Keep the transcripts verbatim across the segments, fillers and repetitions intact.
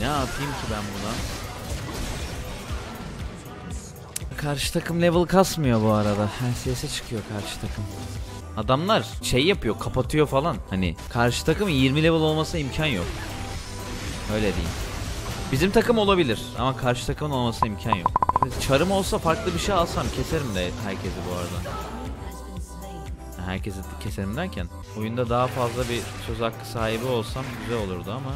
Ne yapayım ki ben buna? Karşı takım level kasmıyor bu arada. H C S'e çıkıyor karşı takım. Adamlar şey yapıyor, kapatıyor falan. Hani karşı takım yirmi level olmasına imkan yok. Öyle diyeyim. Bizim takım olabilir ama karşı takımın olmasına imkan yok. Çarım olsa farklı bir şey alsam keserim de herkesi bu arada. Herkesi keserim derken oyunda daha fazla bir söz hakkı sahibi olsam güzel olurdu ama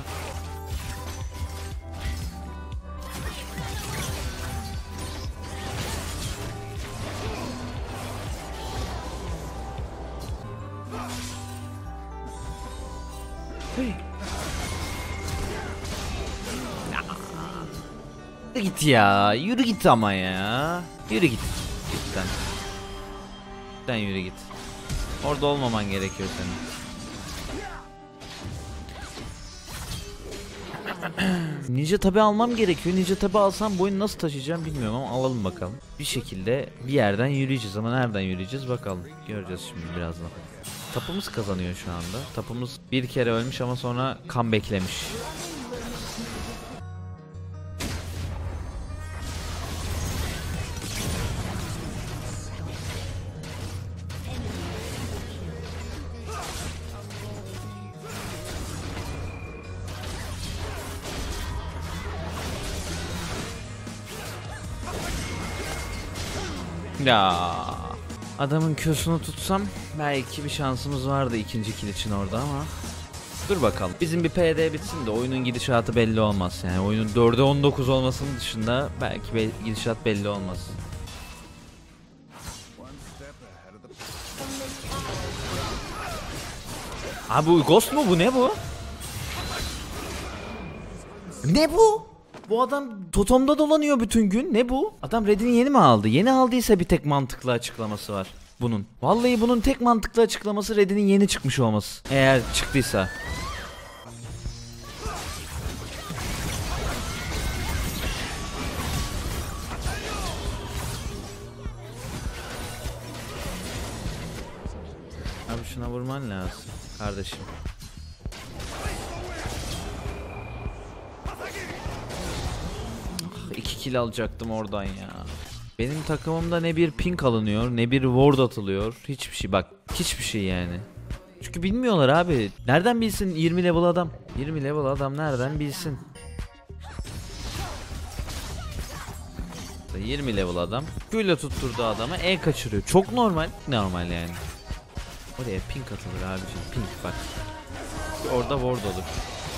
yürü git ya, yürü git ama ya, yürü git, cidden, cidden yürü git. Orada olmaman gerekiyor senin. Ninja tabi almam gerekiyor. Ninja tabi alsam bu oyunu nasıl taşıyacağım bilmiyorum ama alalım bakalım. Bir şekilde bir yerden yürüyeceğiz ama nereden yürüyeceğiz bakalım. Göreceğiz şimdi birazdan. Tapımız kazanıyor şu anda. Tapımız bir kere ölmüş ama sonra comeback'lemiş. Ya adamın Q'sunu tutsam belki bir şansımız vardı ikinci kill için orada ama dur bakalım. Bizim bir P D bitsin de oyunun gidişatı belli olmaz. Yani oyunun dörde on dokuz olmasının dışında belki be gidişat belli olmaz. Abi bu Ghost mu bu, ne bu? Ne bu? Bu adam totemda dolanıyor bütün gün. Ne bu? Adam Red'ini yeni mi aldı? Yeni aldıysa bir tek mantıklı açıklaması var bunun. Vallahi bunun tek mantıklı açıklaması Red'inin yeni çıkmış olması. Eğer çıktıysa. Abi şuna vurman lazım kardeşim. iki kill alacaktım oradan ya. Benim takımımda ne bir pink alınıyor, ne bir ward atılıyor. Hiçbir şey, bak hiçbir şey yani. Çünkü bilmiyorlar abi. Nereden bilsin yirmi level adam? yirmi level adam nereden bilsin? yirmi level adam Q'yla tutturdu adama, E kaçırıyor. Çok normal. Normal yani. Oraya pink atılır abiciğim. Pink bak. Orada ward olur.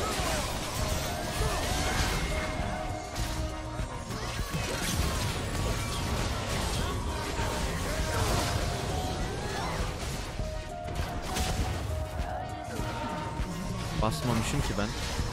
Basmamışım ki ben.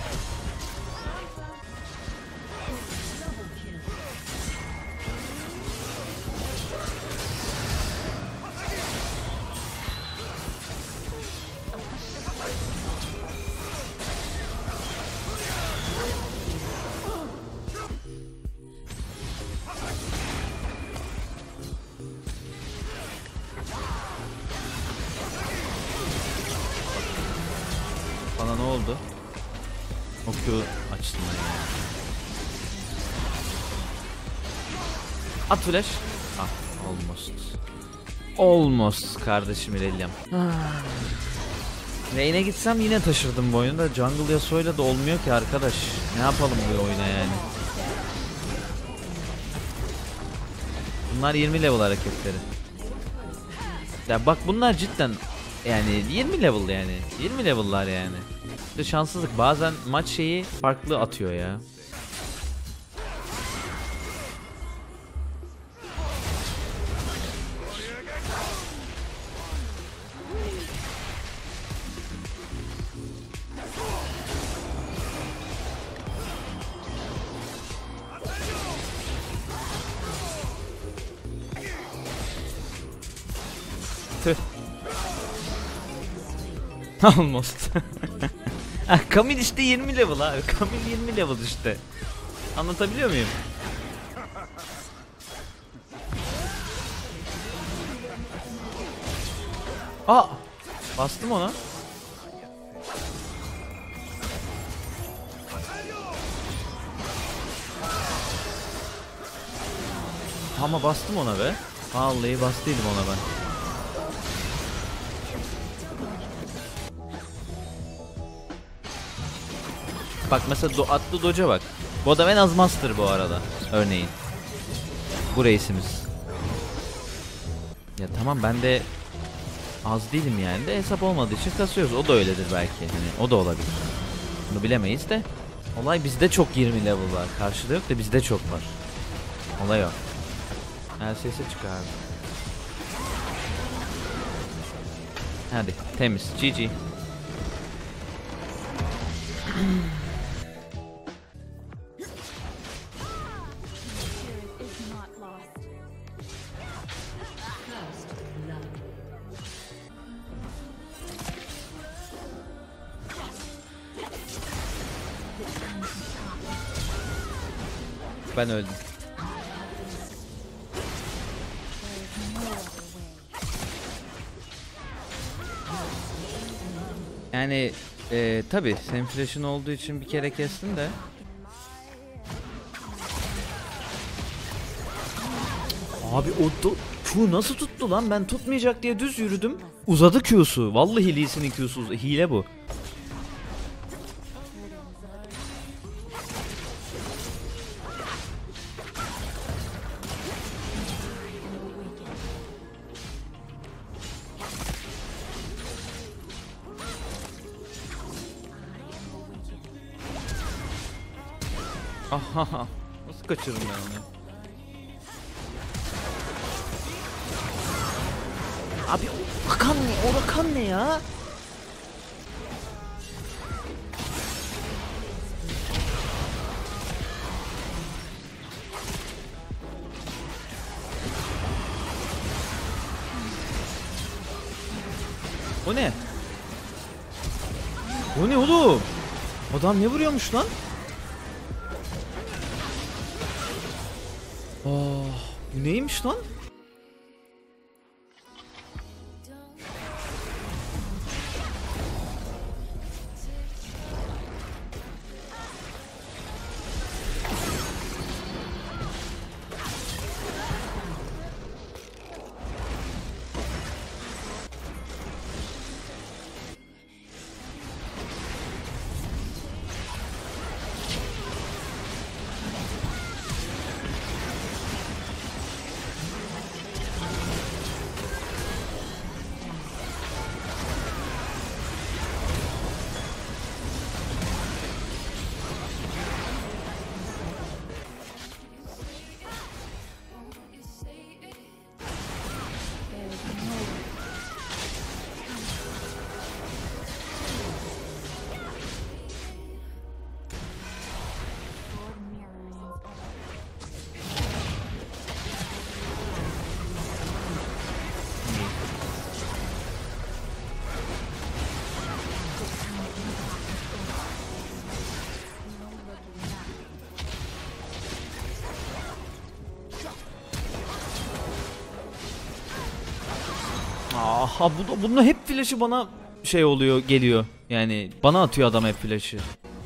Bana ne oldu? O Q açtım ben yani. At flash. Ah, almost. Almost kardeşim İreliam. Lane'e gitsem yine taşırdım bu oyunu da Jungle Yasuo'yla da olmuyor ki arkadaş. Ne yapalım bu oyuna yani? Bunlar yirmi level hareketleri. Ya bak bunlar cidden yani yirmi level yani. yirmi level'lar yani. İşte şanssızlık, bazen maç şeyi farklı atıyor ya. Tüh. Almost. Kamil işte yirmi level abi. Kamil yirmi level işte. Anlatabiliyor muyum? Aa! Bastım ona. Ama bastım ona be. Vallahi bastıydım ona ben. Bak mesela do atlı doca bak. Bu adam en az master bu arada. Örneğin. Bu reisimiz. Ya tamam ben de az değilim yani de hesap olmadığı için kasıyoruz. O da öyledir belki. Hani o da olabilir. Bunu bilemeyiz de. Olay bizde çok yirmi level var. Karşıda yok da bizde çok var. Olay o. Her sesi çıkar. Hadi temiz. G G. Ben öldüm. Yani e, tabi senin flash'ın olduğu için bir kere kestin de. Abi o Q nasıl tuttu lan? Ben tutmayacak diye düz yürüdüm. Uzadı Q'su. Vallahi Lee Sin'in Q'su. Hile bu. Aha, nasıl kaçırırım ben onu? Abi o rakan ne? O rakan ne ya? O ne? O ne oğlum? Adam ne vuruyormuş lan? Oh, bu neymiş lan? Aha bu da, bunun hep flash'ı bana şey oluyor, geliyor. Yani bana atıyor adam hep flash'ı.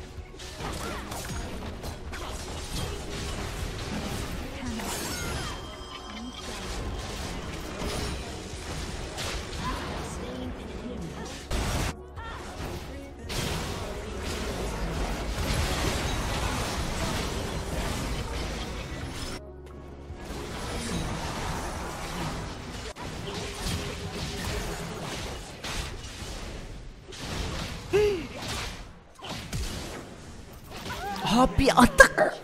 Abi atak.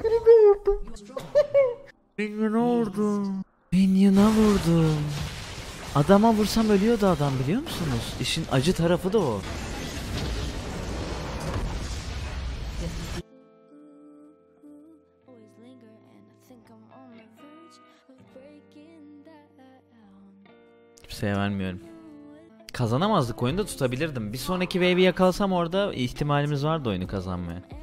Minyona vurdum. Minyona vurdum. Adama vursam ölüyordu adam, biliyor musunuz? İşin acı tarafı da o. Kimseye vermiyorum. Kazanamazdık, oyunda tutabilirdim. Bir sonraki wave'i yakalasam orada ihtimalimiz vardı oyunu kazanmaya.